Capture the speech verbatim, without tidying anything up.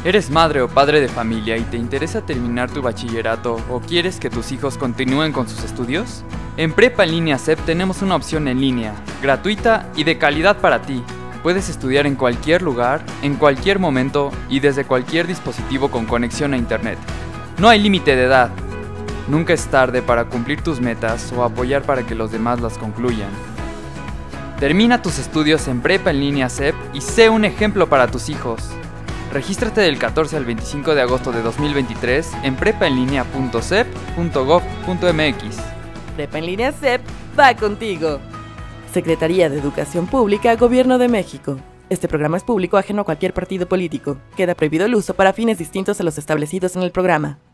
¿Eres madre o padre de familia y te interesa terminar tu bachillerato o quieres que tus hijos continúen con sus estudios? En Prepa en Línea C E P tenemos una opción en línea, gratuita y de calidad para ti. Puedes estudiar en cualquier lugar, en cualquier momento y desde cualquier dispositivo con conexión a internet. No hay límite de edad. Nunca es tarde para cumplir tus metas o apoyar para que los demás las concluyan. Termina tus estudios en Prepa en Línea C E P y sé un ejemplo para tus hijos. Regístrate del catorce al veinticinco de agosto de dos mil veintitrés en prepaenlinea punto cep punto gob punto mx. Prepa en Línea C E P va contigo. Secretaría de Educación Pública, Gobierno de México. Este programa es público ajeno a cualquier partido político. Queda prohibido el uso para fines distintos a los establecidos en el programa.